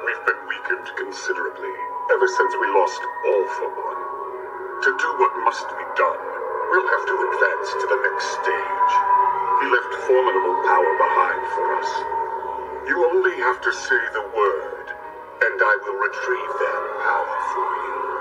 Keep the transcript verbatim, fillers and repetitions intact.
We've been weakened considerably, ever since we lost All for One. To do what must be done, we'll have to advance to the next stage. He left formidable power behind for us. You only have to say the word, and I will retrieve that power for you.